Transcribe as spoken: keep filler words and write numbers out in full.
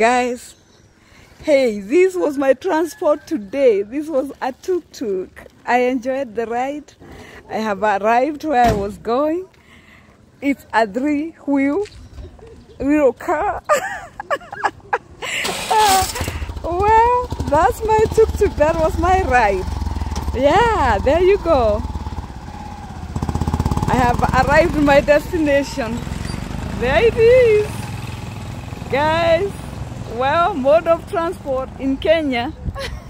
Guys, hey, this was my transport today. This was a Tuk Tuk. I enjoyed the ride. I have arrived where I was going. It's a three-wheel little car. uh, well, that's my Tuk Tuk. That was my ride. Yeah, there you go. I have arrived at my destination. There it is. Guys, well, mode of transport in Kenya.